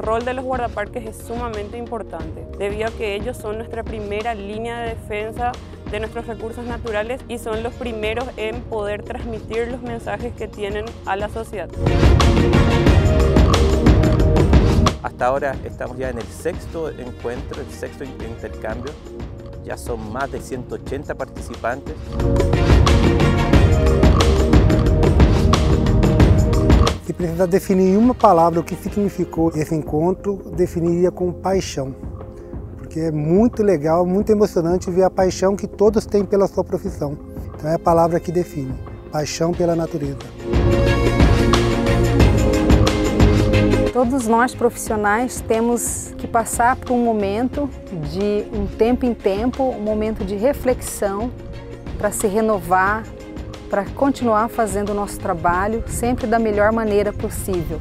rol de los guardaparques es sumamente importante, debido a que ellos son nuestra primera línea de defensa de nuestros recursos naturales y son los primeros en poder transmitir los mensajes que tienen a la sociedad. Hasta ahora estamos ya en el sexto encuentro, el sexto intercambio. Ya son más de 180 participantes. Se precisar definir uma palavra o que significou esse encontro, definiria como paixão. Porque é muito legal, muito emocionante ver a paixão que todos têm pela sua profissão. Então é a palavra que define, paixão pela natureza. Todos nós profissionais temos que passar por um momento de um tempo em tempo, um momento de reflexão para se renovar, para continuar fazendo o nosso trabalho sempre da melhor maneira possível.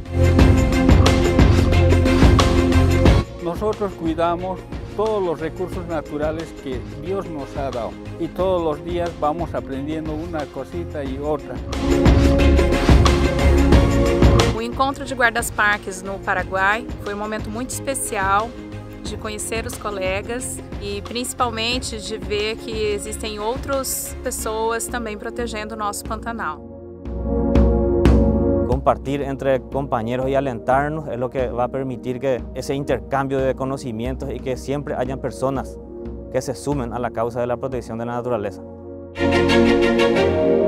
Nosotros cuidamos todos los recursos naturales que Dios nos ha dado y todos los días vamos aprendiendo una cosita y otra. O encontro de guardas-parques no Paraguai foi um momento muito especial de conhecer os colegas e principalmente de ver que existem outras pessoas também protegendo o nosso Pantanal. Compartir entre compañeros y alentarnos es lo que va a permitir que ese intercambio de conocimientos y que siempre hayan personas que se sumen a la causa de la protección de la naturaleza.